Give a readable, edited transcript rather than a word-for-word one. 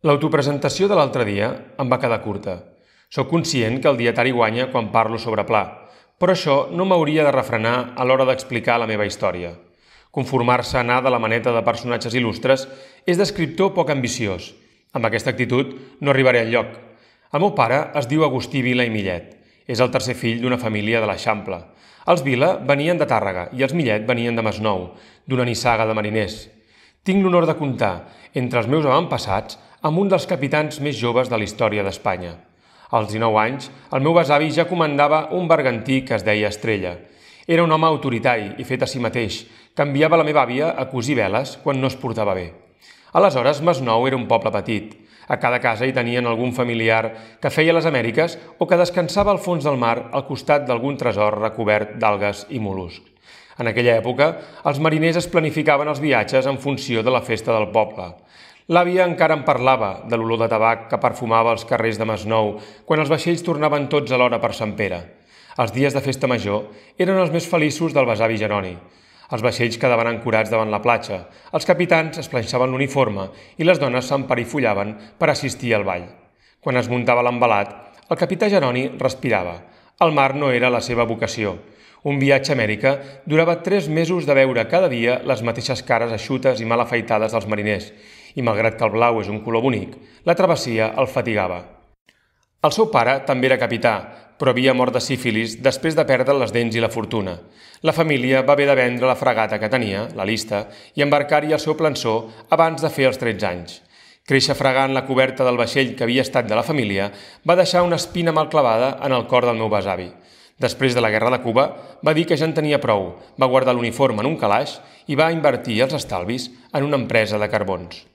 L'autopresentació de l'altre dia em va quedar curta. Soc conscient que el dietari guanya quan parlo sobre pla, però això no m'hauria de refrenar a l'hora d'explicar la meva història. Conformar-se a anar de la maneta de personatges il·lustres és d'escriptor poc ambiciós. Amb aquesta actitud no arribaré enlloc. El meu pare es diu Agustí Vila i Millet. És el tercer fill d'una família de l'Eixample. Els Vila venien de Tàrrega i els Millet venien de Masnou, d'una nissaga de mariners. Tinc l'honor de comptar, entre els meus avantpassats, amb un dels capitans més joves de la història d'Espanya. Als 19 anys, el meu besavi ja comandava un bergantí que es deia Estrella. Era un home autoritari i fet a si mateix, que enviava la meva àvia a cosir veles quan no es portava bé. Aleshores, Masnou era un poble petit. A cada casa hi tenien algun familiar que feia les Amèriques o que descansava al fons del mar al costat d'algun tresor recobert d'algues i mol·luscs. En aquella època, els mariners es planificaven els viatges en funció de la festa del poble. L'àvia encara em parlava de l'olor de tabac que perfumava els carrers de Masnou quan els vaixells tornaven tots alhora per Sant Pere. Els dies de festa major eren els més feliços del besavi Jeroni. Els vaixells quedaven ancorats davant la platja, els capitans es planxaven l'uniforme i les dones s'emparifollaven per assistir al ball. Quan es muntava l'embalat, el capità Jeroni respirava. El mar no era la seva vocació. Un viatge a Amèrica durava 3 mesos de veure cada dia les mateixes cares eixutes i mal afeitades dels mariners, i malgrat que el blau és un color bonic, la travessia el fatigava. El seu pare també era capità, però havia mort de sífilis després de perdre les dents i la fortuna. La família va haver de vendre la fragata que tenia, la Lista, i embarcar-hi el seu plançó abans de fer els 13 anys. Créixer fregant la coberta del vaixell que havia estat de la família va deixar una espina mal clavada en el cor del meu besavi. Després de la guerra de Cuba, va dir que ja en tenia prou, va guardar l'uniforme en un calaix i va invertir els estalvis en una empresa de carbons.